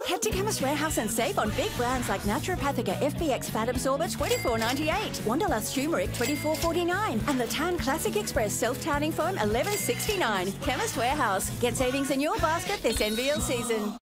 Head to Chemist Warehouse and save on big brands like Naturopathica FBX Fat Absorber $24.98, Wanderlust Turmeric $24.49, and the Tan Classic Express Self-Tanning Foam $11.69. Chemist Warehouse. Get savings in your basket this NBL season.